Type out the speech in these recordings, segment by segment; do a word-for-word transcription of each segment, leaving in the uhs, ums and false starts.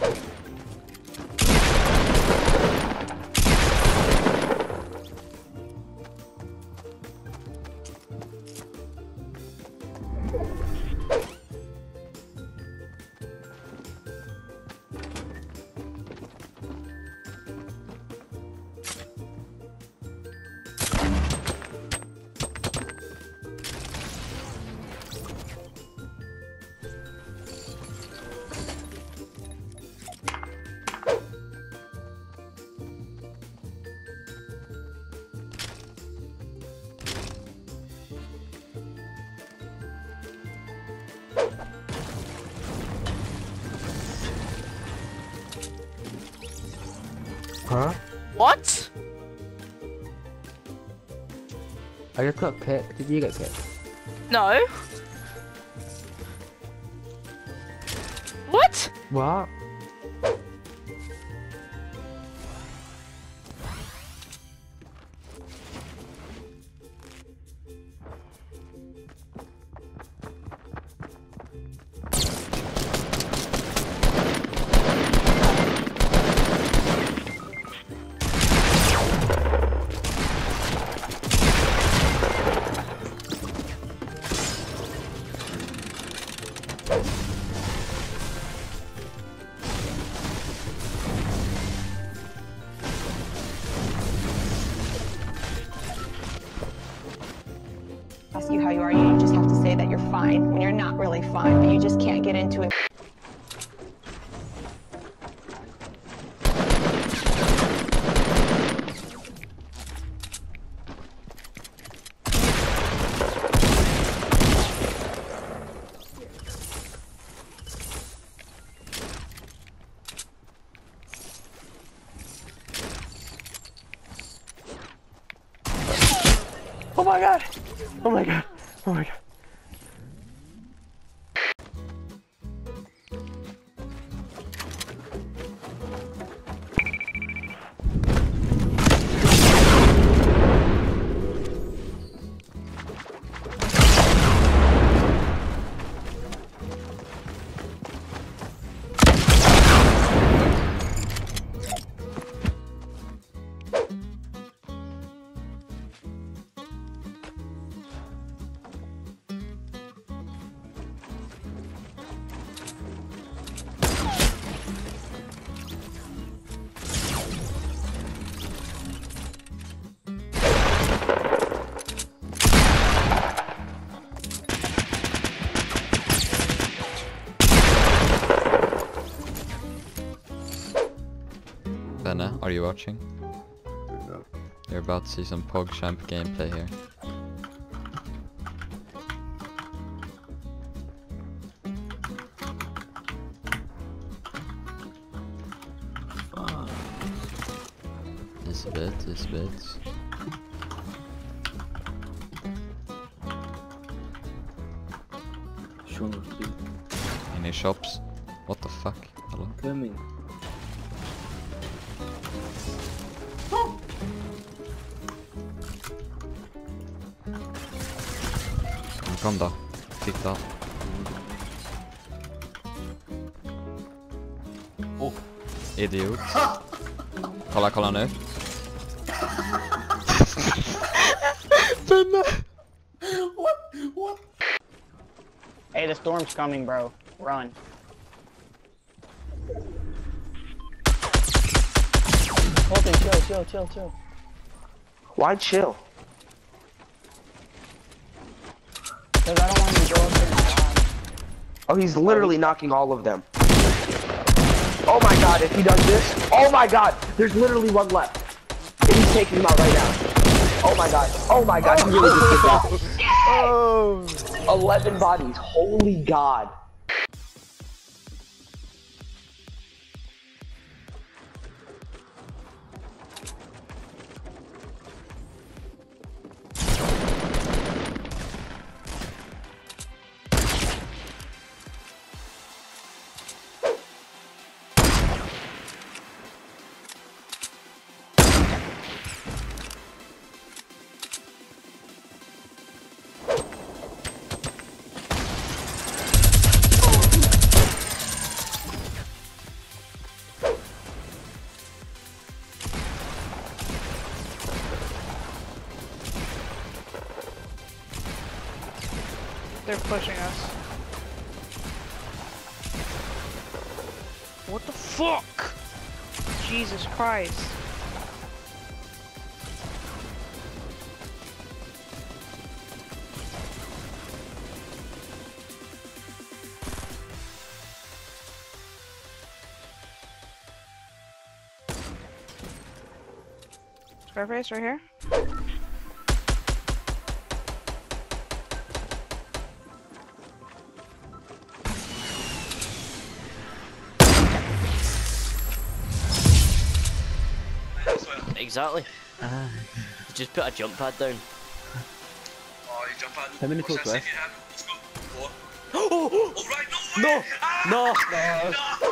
Huh? What? I just got picked. Did you get picked? No. What? What? Ask you how you are, you just have to say that you're fine when you're not really fine, but you just can't get into it. Oh my god! Oh my god! Oh my god! Benna, are you watching? No. You're about to see some PogChamp gameplay here. Fuck. Just a bit, just a bit. Sean was big. Any shops? What the fuck? Hello? Coming. Kom då. Titta. Oh. Idiot. Kolla, kolla nu. What? What? Hey, the storm's coming, bro. Run. Colton, chill, chill, chill, chill. Why chill? Because I don't want him to go up there and die. Oh, he's literally knocking all of them. Oh my god, if he does this, oh my god, there's literally one left. And he's taking him out right now. Oh my god, oh my god, he really just did that. Oh. eleven bodies, holy god. they're pushing us. What the fuck? Jesus Christ. Scarface right here. Exactly. Ah. Just put a jump pad down. Oh, you jump pad. How many What's kills that left? save you have? Let's go. Four. Oh, oh, Oh, right, no way! no, Ah! no, No!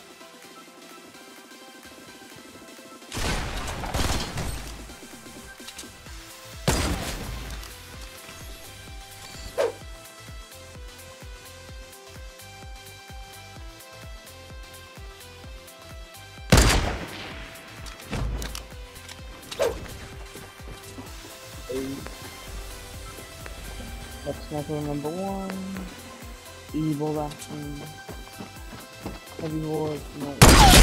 That's sniper number one. Evil action. Heavy war. No.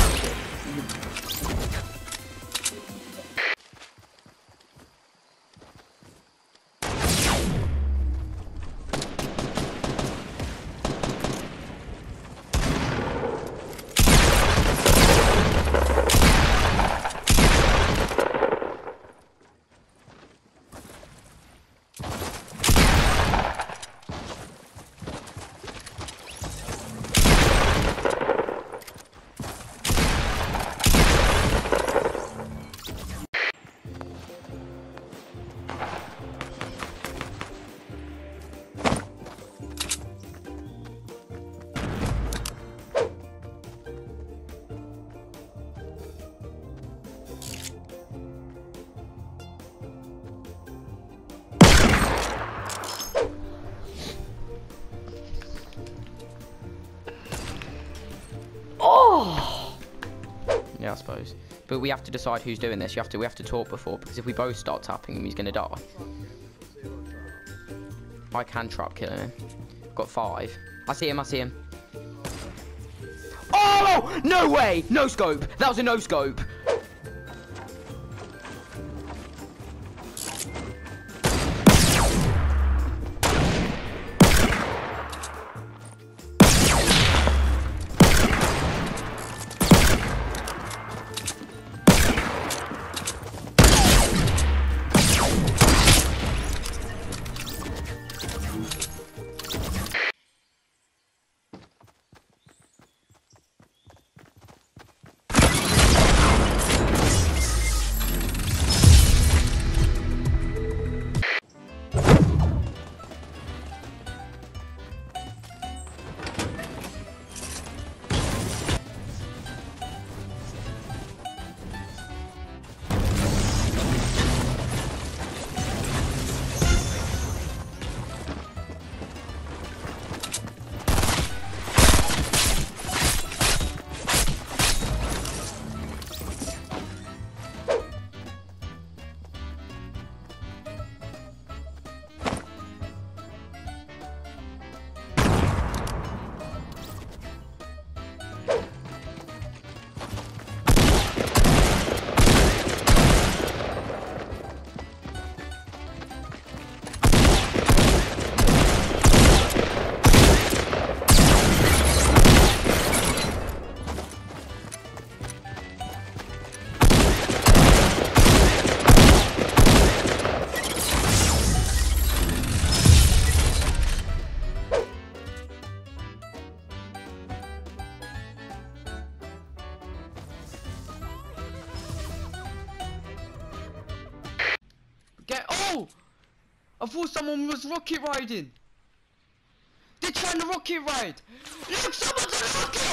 Yeah, I suppose. But we have to decide who's doing this. You have to. We have to talk before, because if we both start tapping him, he's gonna die. I can trap kill him. Got five. I see him. I see him. Oh no way! No scope. That was a no scope. Get oh! I thought someone was rocket riding. They're trying to rocket ride. Look, someone's a rocket!